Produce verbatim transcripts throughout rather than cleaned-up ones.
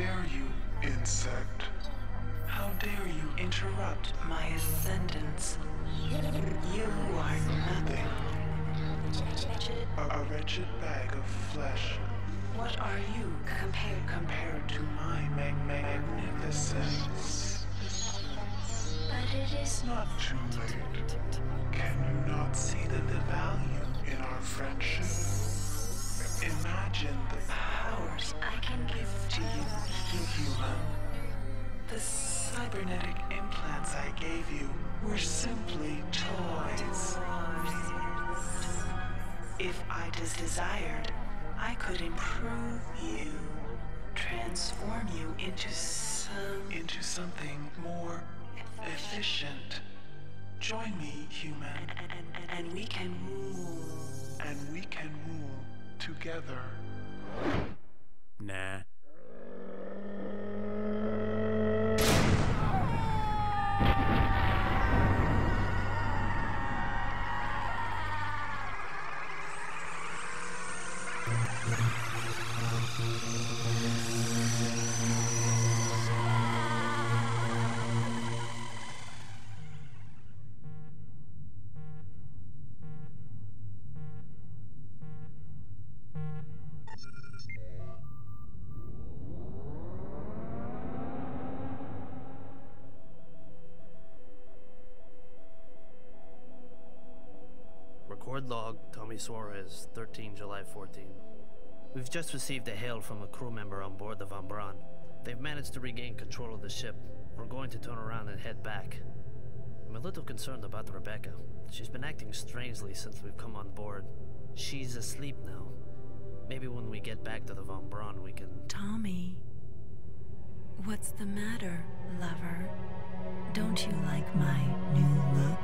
dare you, insect? How dare you interrupt my ascendance? You are nothing. A, a wretched bag of flesh. What are you compared compared to my mag magnificence? But it is not too late. Can you not see the, the value in our friendship? Imagine the powers I can give to you, human. The cybernetic implants I gave you were simply toys. If I just desired, I could improve you, transform you into some into something more efficient. Join me, human, and, and, and, and we can rule. And we can rule together. Nah. Record log, Tommy Suarez, thirteen July fourteen. We've just received a hail from a crew member on board the Von Braun. They've managed to regain control of the ship. We're going to turn around and head back. I'm a little concerned about Rebecca. She's been acting strangely since we've come on board. She's asleep now. Maybe when we get back to the Von Braun we can... Tommy, what's the matter, lover? Don't you like my new look?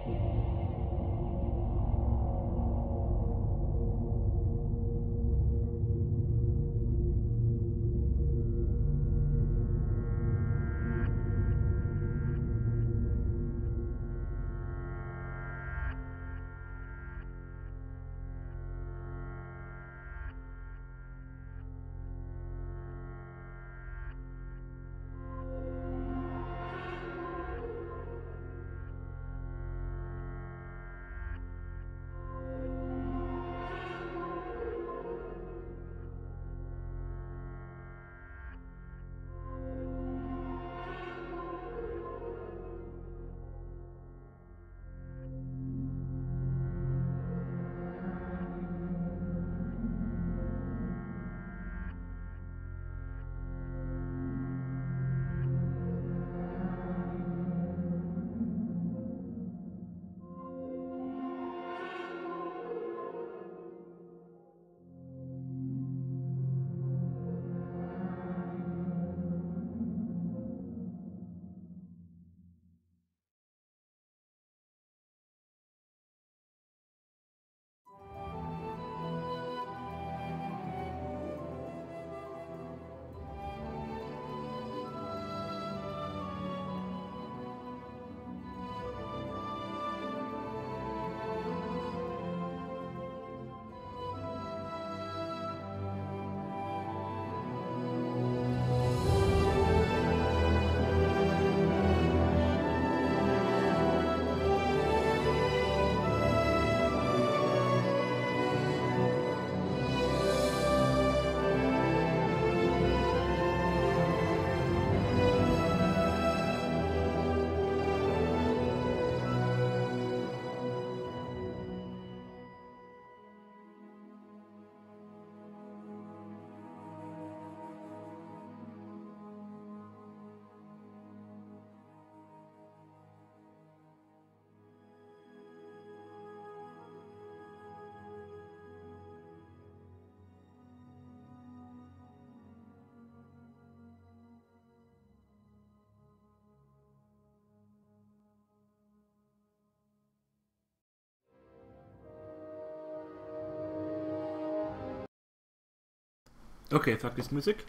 Okay, fuck this music.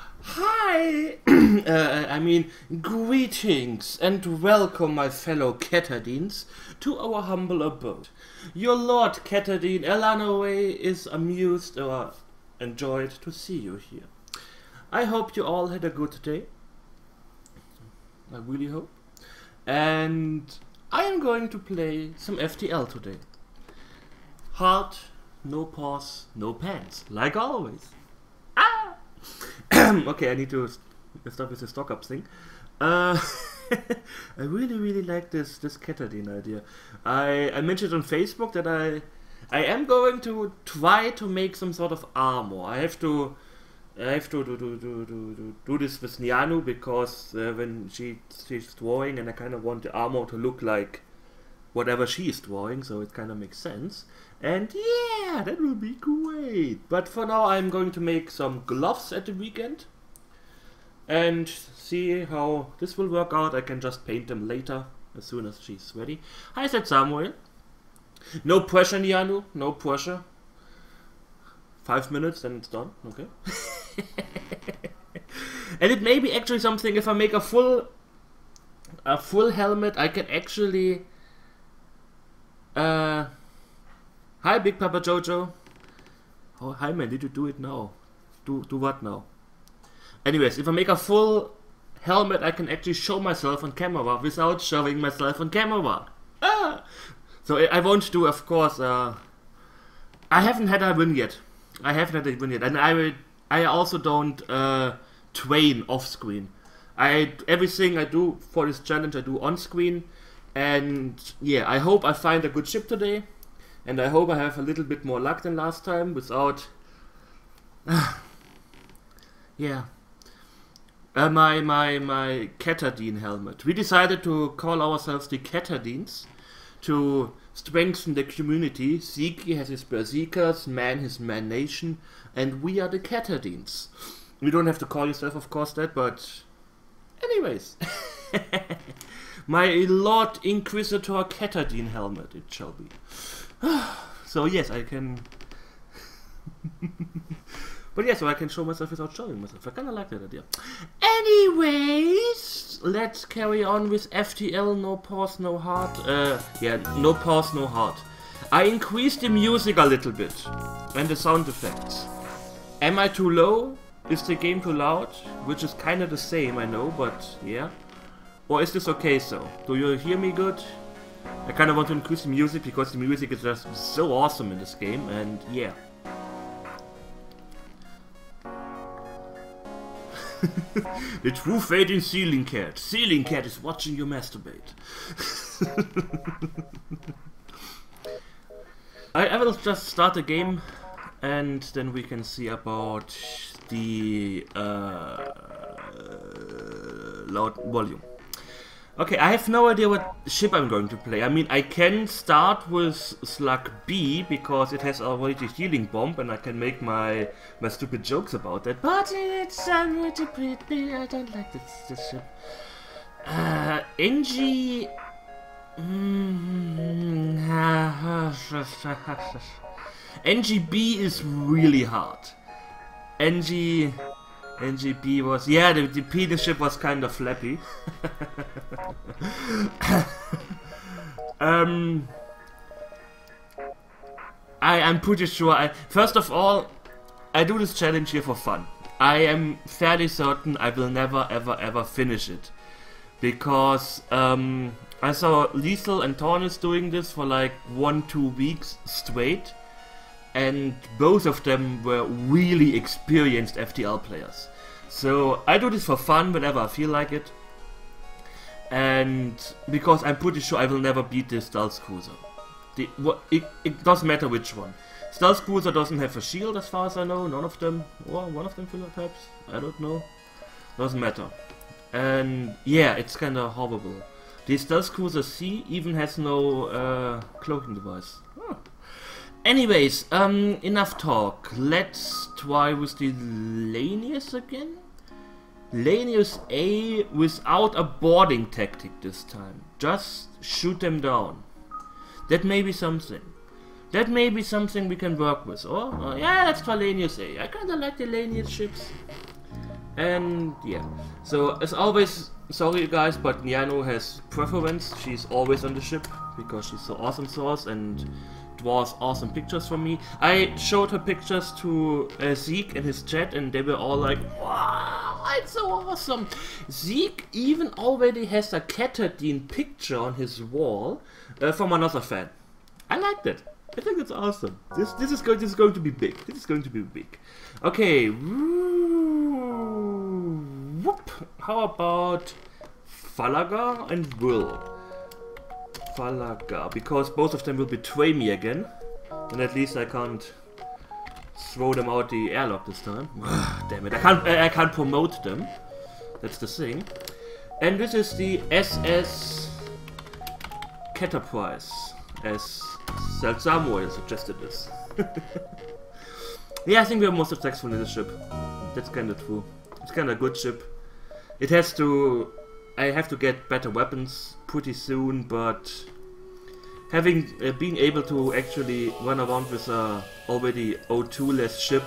Hi! uh, I mean, greetings and welcome, my fellow Ketterdines, to our humble abode. Your Lord Ketterdine Elanaway is amused or enjoyed to see you here. I hope you all had a good day. I really hope. And I am going to play some F T L today. Hard, no pause, no pants, like always. Ah! Okay, I need to stop with the stock up thing. Uh, I really, really like this this Ketterdine idea. I I mentioned on Facebook that I I am going to try to make some sort of armor. I have to I have to do do do do do, do this with Nianu because uh, when she she's drawing, and I kind of want the armor to look like whatever she's drawing, so it kind of makes sense. And yeah, that will be great. But for now, I'm going to make some gloves at the weekend and see how this will work out. I can just paint them later as soon as she's ready. Hi, said Samuel. No pressure, Nianu. No pressure. Five minutes, then it's done. Okay. And it may be actually something. If I make a full, a full helmet, I can actually. Uh, hi, Big Papa Jojo. Oh, hi, man. Did you do it now? Do do what now? Anyways, if I make a full helmet, I can actually show myself on camera without showing myself on camera. Ah! So I won't do, of course. Uh, I haven't had a win yet. I haven't had a win yet, and I will, I also don't uh, train off screen. I everything I do for this challenge I do on screen, and yeah, I hope I find a good ship today, and I hope I have a little bit more luck than last time without. Yeah. Uh, my my my Ketterdine helmet. We decided to call ourselves the Ketterdines to strengthen the community. Zeke has his Berserkers, Man his Man Nation, and we are the Ketterdines. You don't have to call yourself, of course, that, but anyways. My Lord Inquisitor Ketadine helmet, it shall be. So yes, I can... But yeah, so I can show myself without showing myself. I kinda like that idea. Anyways, let's carry on with F T L, no pause, no heart. Uh, yeah, no pause, no heart. I increased the music a little bit. And the sound effects. Am I too low? Is the game too loud? Which is kinda the same, I know, but yeah. Or is this okay so? Do you hear me good? I kinda want to increase the music because the music is just so awesome in this game, and yeah. The true fate in Ceiling Cat. Ceiling Cat is watching you masturbate. I, I will just start the game and then we can see about the uh, loud volume. Okay, I have no idea what ship I'm going to play. I mean, I can start with Slug B because it has already healing bomb and I can make my my stupid jokes about that. But it's already pretty. I don't like this, this ship. Uh, N G. N G B is really hard. N G. N G B was, yeah, the, the penis ship was kind of flappy. um, I am pretty sure. I first of all, I do this challenge here for fun. I am fairly certain I will never, ever, ever finish it because um, I saw Lethal and Tornis doing this for like one, two weeks straight. And both of them were really experienced F T L players. So I do this for fun whenever I feel like it. And because I'm pretty sure I will never beat this Stealth Cruiser. The, what, it, it doesn't matter which one. Stealth Cruiser doesn't have a shield as far as I know. None of them. Or one of them perhaps. I don't know. Doesn't matter. And yeah, it's kinda horrible. The Stealth Cruiser C even has no uh, cloaking device. Huh. Anyways, um, enough talk. Let's try with the Lanius again. Lanius A without a boarding tactic this time. Just shoot them down. That may be something. That may be something we can work with. Or, uh, yeah, let's try Lanius A. I kinda like the Lanius ships. And yeah. So, as always, sorry guys, but Niano has preference. She's always on the ship because she's so awesome to us and draws awesome pictures for me. I showed her pictures to uh, Zeke in his chat and they were all like, wow, it's so awesome. Zeke even already has a Ketadine picture on his wall uh, from another fan. I like that. I think it's awesome. This this is going this is going to be big. This is going to be big. Okay. Whoop. How about Falaga and Will? Falaga, because both of them will betray me again, and at least I can't throw them out the airlock this time. Damn it! I can't. I can't promote them. That's the thing. And this is the S S Caterprise, as Samuel suggested this. Yeah, I think we are more successful in this ship. That's kind of true. It's kind of a good ship. It has to. I have to get better weapons pretty soon, but having uh, being able to actually run around with a already O two less ship.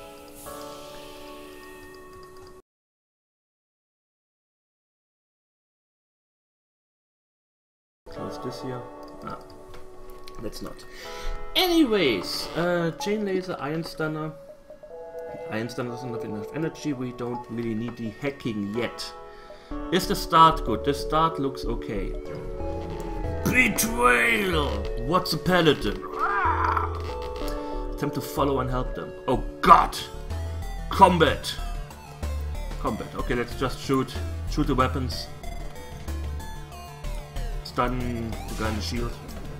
Close this here. Ah, that's not. Anyways, uh, Chain Laser, Iron Stunner. Iron Stunner doesn't have enough energy. We don't really need the hacking yet. Is the start good? The start looks okay. Betrayal! What's a paladin? Attempt to follow and help them. Oh god! Combat! Combat. Okay, let's just shoot. Shoot the weapons. Stun the guy in the shield.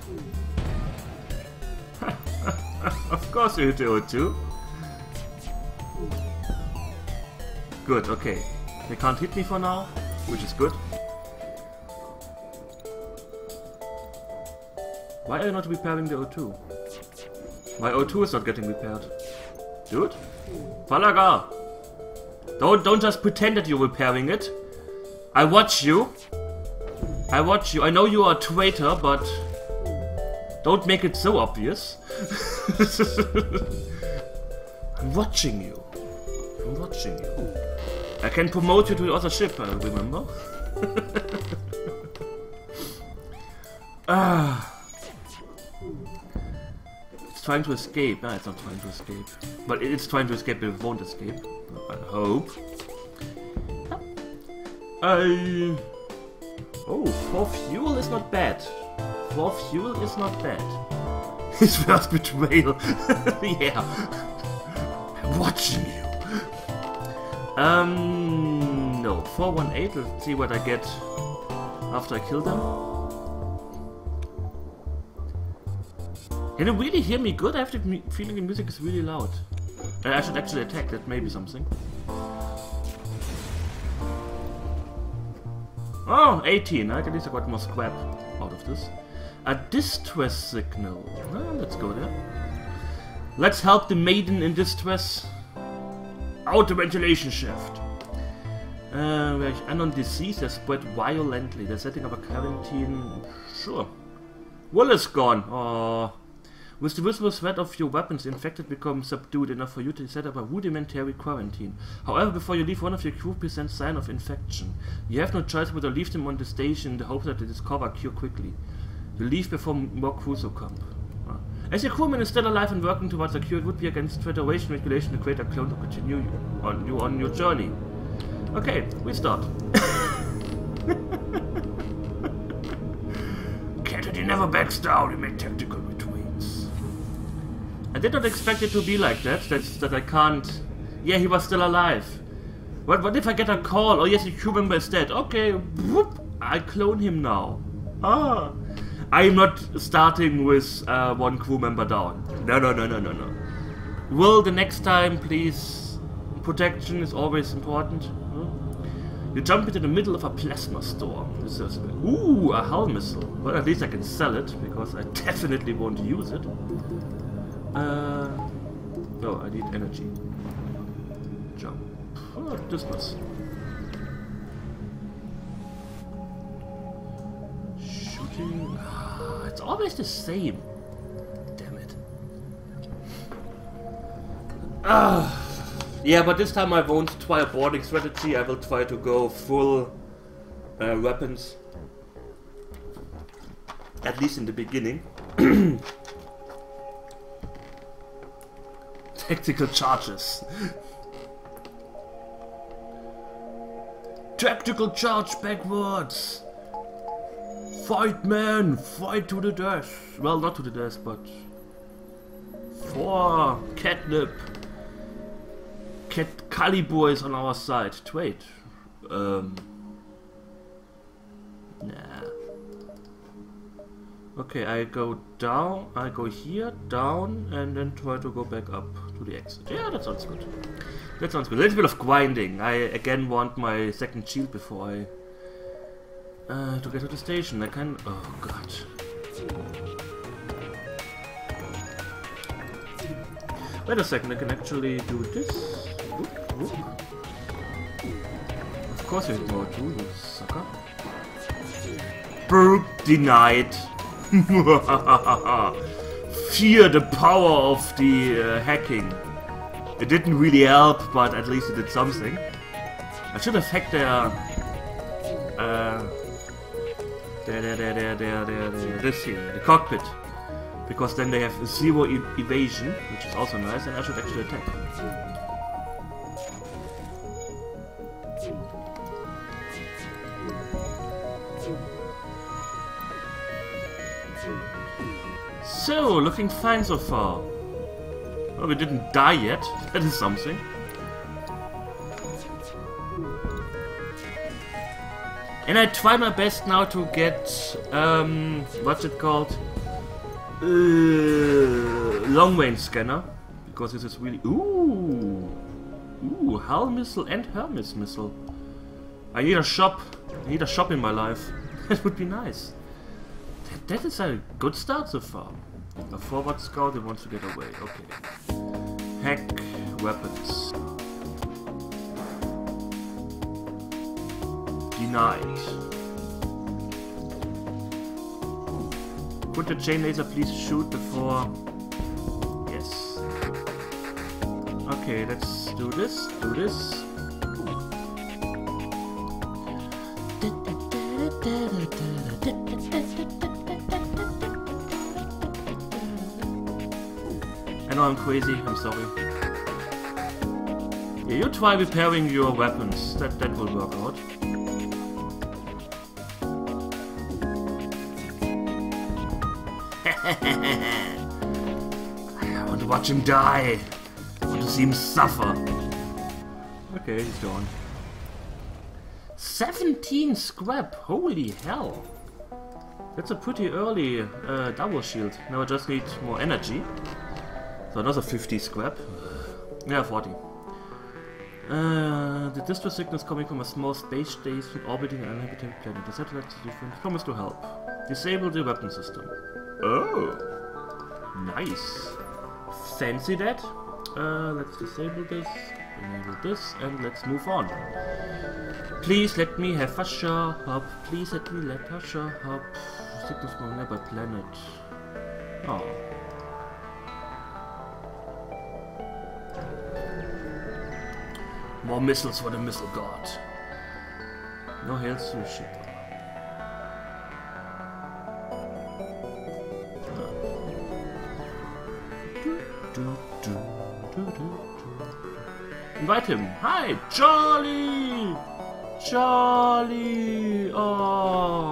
Of course you hit the O two. Good, okay. They can't hit me for now, which is good. Why are you not repairing the O two? My O two is not getting repaired. Dude? Falaga! Don't, don't just pretend that you're repairing it. I watch you. I watch you. I know you are a traitor, but don't make it so obvious. I'm watching you. I'm watching you. I can promote you to the other ship, I remember. Ah. It's trying to escape. Ah, it's not trying to escape. But it's trying to escape, but it won't escape. I hope. I... Oh, four fuel is not bad. Four fuel is not bad. His first betrayal. Yeah. I'm watching you. Um, no. four one eight, let's see what I get after I kill them. Can you really hear me good? I have the feeling the music is really loud. Uh, I should actually attack, that may be something. Oh, eighteen. At least I got more scrap out of this. A distress signal. Ah, let's go there. Let's help the maiden in distress. Out the ventilation shaft. Uh, we're unknown disease has spread violently. They're setting up a quarantine. Sure. Will is gone. Oh. With the visible threat of your weapons, the infected become subdued enough for you to set up a rudimentary quarantine. However, before you leave, one of your crew presents sign of infection. You have no choice but to leave them on the station in the hope that they discover a cure quickly. You leave before more crews will come. Ah. As your crewman is still alive and working towards a cure, it would be against Federation regulation to create a clone to continue you on, you on your journey. Okay, we start. Kennedy never backs down, he made tactical retreats. I did not expect it to be like that, that's, that I can't... Yeah, he was still alive. What, what if I get a call? Oh yes, the crew member is dead. Okay, whoop, I clone him now. Ah. I'm not starting with uh, one crew member down. No, no, no, no, no, no. Will the next time, please? Protection is always important. Huh? You jump into the middle of a plasma storm. This is, ooh, a hull missile. Well, at least I can sell it, because I definitely won't use it. Uh, oh, I need energy. Jump. Oh, dismiss. Shooting. It's always the same. Damn it. Ah. Yeah, but this time I won't try a boarding strategy. I will try to go full uh, weapons. At least in the beginning. Tactical charges. Tactical charge backwards. Fight, man! Fight to the death! Well, not to the death, but... For catnip! Cat Calibur is on our side. Wait. Um... Nah. Okay, I go down, I go here, down, and then try to go back up to the exit. Yeah, that sounds good. That sounds good. A little bit of grinding. I again want my second shield before I... Uh, to get to the station, I can... Oh god. Wait a second, I can actually do this. Whoop, whoop. Of course you ignore it, you sucker. Burp denied. Fear the power of the uh, hacking. It didn't really help, but at least it did something. I should have hacked their... Uh, There, there, there, there, there, there, there, this here, the cockpit. Because then they have zero e evasion, which is also nice, and I should actually attack. So, looking fine so far. Oh, we didn't die yet, that is something. And I try my best now to get, um, what's it called? Uh, long range scanner. Because this is really, ooh, ooh, Hell missile and Hermes missile. I need a shop, I need a shop in my life. That would be nice. That, that is a good start so far. A forward scout that wants to get away, okay. Hack weapons. Denied. Could the chain laser please shoot before... Yes. Okay, let's do this, do this. I know I'm crazy, I'm sorry. Yeah, you try repairing your weapons, that, that will work out. I want to watch him die. I want to see him suffer. Okay, he's gone. seventeen scrap! Holy hell! That's a pretty early uh, double shield. Now I just need more energy. So another fifty scrap. Yeah, forty. Uh, the distress signal is coming from a small space station orbiting an uninhabited planet. The satellite is different. Promise to help. Disable the weapon system. Oh! Nice! Fancy that? Uh, let's disable this, enable this, and let's move on. Please let me have a shop. Please let me let her shop. Signals from a nearby planet. Oh. More missiles for the missile god. No hails to the ship. Invite him. Hi, Charlie! Charlie! Oh!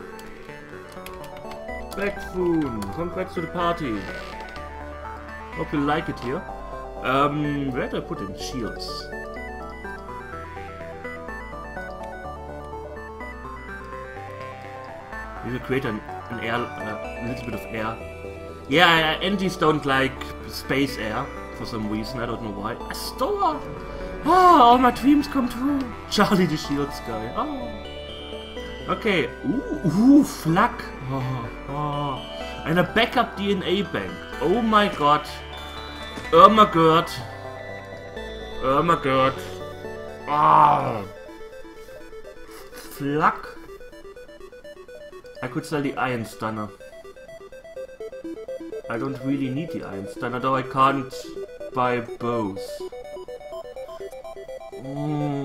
Backfoon, congrats to the party. Hope you like it here. Um, where do I put in shields? We will create an, an air, uh, a little bit of air. Yeah, Antis don't like space air for some reason, I don't know why. Astoa! Oh, all my dreams come true! Charlie the Shields guy. Oh. Okay. Ooh, ooh, Flak. Oh, oh. And a backup D N A bank. Oh my god. Oh my god. Oh my god. Ah. Oh. Flak. I could sell the Iron Stunner. I don't really need the Iron Stunner, though I can't buy bows. Mm.